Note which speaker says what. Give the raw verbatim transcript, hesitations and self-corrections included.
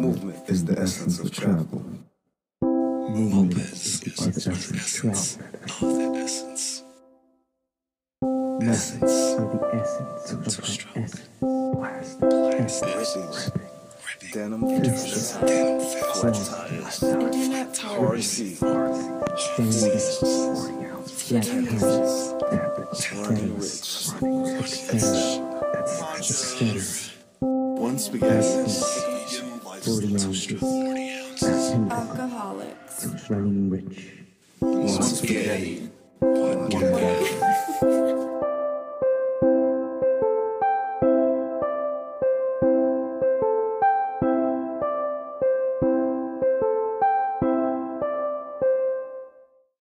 Speaker 1: Movement is the essence of travel.
Speaker 2: Movement is the essence of that essence. Essence
Speaker 3: of the essence of
Speaker 2: too strong.
Speaker 3: Plastic.
Speaker 1: Denim filters, flat tires, hard seat, running rich, et cetera. Once we got this,
Speaker 3: forty ounces.
Speaker 4: Alcoholics.
Speaker 3: Running rich.
Speaker 1: once we got